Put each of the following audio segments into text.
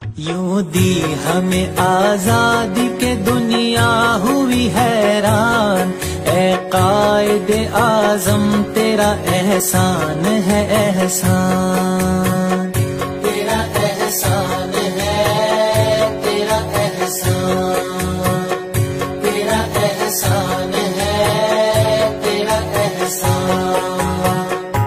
یوں دی ہمیں آزادی کے دنیا ہوئی حیران، اے قائد اعظم تیرا احسان ہے احسان، تیرا احسان ہے، تیرا احسان، تیرا احسان ہے، تیرا احسان۔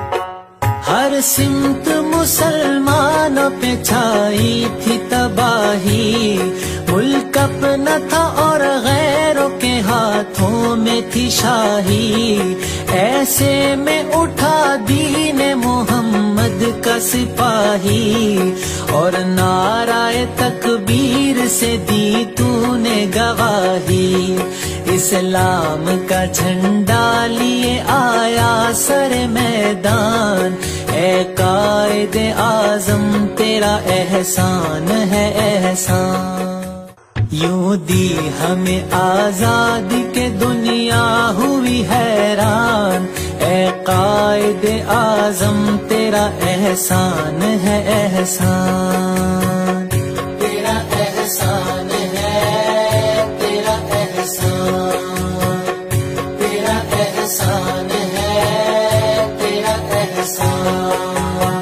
ہر سمت مسلمانوں پہ چھائی تھی تباہی، ملک اپنا تھا اور غیروں کے ہاتھوں میں تھی شاہی، ایسے میں اٹھا دین محمد کا سپاہی، اور نعرہ تکبیر سے دی تو نے گواہی، اسلام کا جھنڈا لیے آیا سر میدان، اے قائد اعظم تیرا احسان ہے احسان۔ یوں دی ہمیں آزادی کے دنیا ہوئی حیران، اے قائد اعظم تیرا احسان ہے احسان، تیرا احسان ہے، تیرا احسان، تیرا احسان ہے، تیرا احسان۔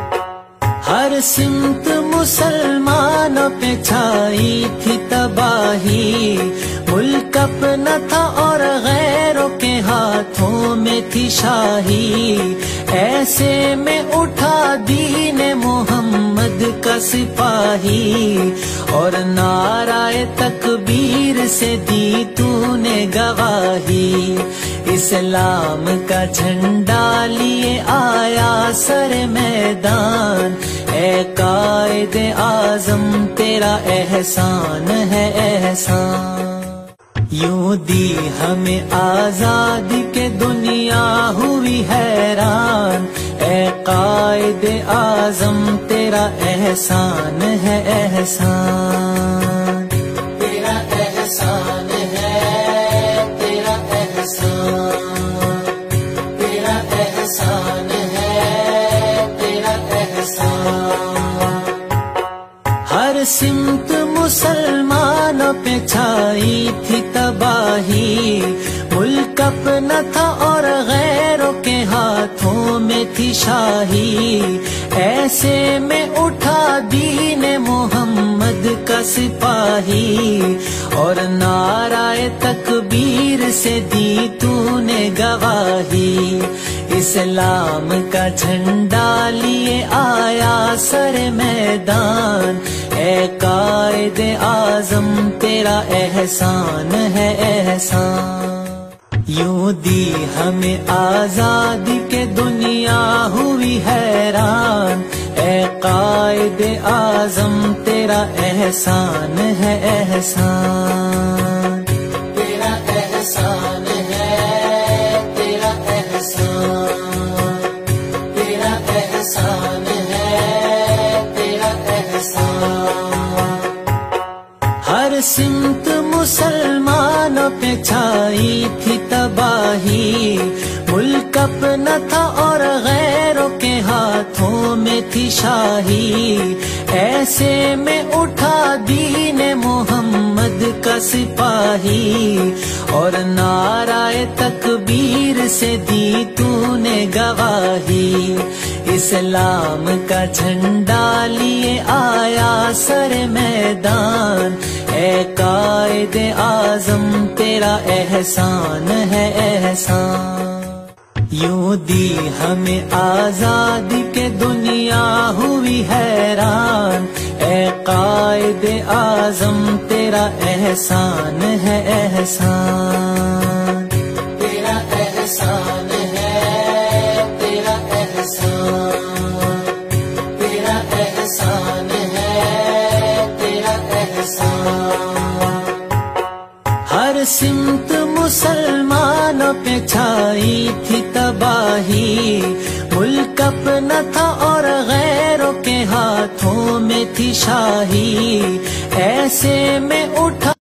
ہر سمت مسلمانوں پہ چھائی تھی تباہی، ملک اپنا تھا اور غیروں کے ہاتھوں میں تھی شاہی، ایسے میں اٹھا دین محمد کا سپاہی، اور نعرہ تکبیر سے دی تو نے گواہی، اسلام کا جھنڈا لیے آیا سر میدان، اے قائد اعظم تیرا احسان ہے احسان۔ یوں دی ہمیں آزادی کے دنیا ہوئی حیران، اے قائد اعظم تیرا احسان ہے احسان، تیرا احسان ہے، تیرا احسان، تیرا احسان ہے، تیرا احسان۔ ہر سمت مسلمانوں پہ چھائی تھی تباہی، ملک اپنا تھا اور غیروں کے ہاتھوں میں تھی شاہی، ایسے میں اٹھا دین محمد کا سپاہی، اور نعرہ تکبیر سے دی تو نے گواہی، اسلام کا جھنڈا لیے آیا سر میدان، اے قائد اعظم تیرا احسان ہے احسان۔ یوں دی ہمیں آزادی کے دنیا ہوئی حیران، اے قائد اعظم تیرا احسان ہے احسان، تیرا احسان ہے، تیرا احسان، تیرا احسان ہے، تیرا احسان۔ ہر سمت مسلمانوں پہ چھائی تھی تباہی، ملک اپنا تھا اور غیروں کے ہاتھوں میں تھی شاہی، ایسے میں اٹھا دین محمد کا سپاہی، اور نعرہ تکبیر سے دی تو نے گواہی، اسلام کا جھنڈا لیے آیا سر میدان، اے قائد اعظم تیرا احسان ہے احسان۔ یوں دی ہمیں آزادی کے دنیا ہوئی حیران، اے قائد اعظم تیرا احسان ہے احسان، تیرا احسان ہے، تیرا احسان، تیرا احسان ہے، تیرا احسان۔ ہر سمت مسلمانوں پہ چھائی تھی تباہی، ملک اپنا تھا اور غیروں کے ہاتھوں میں تھی شاہی، ایسے میں اٹھا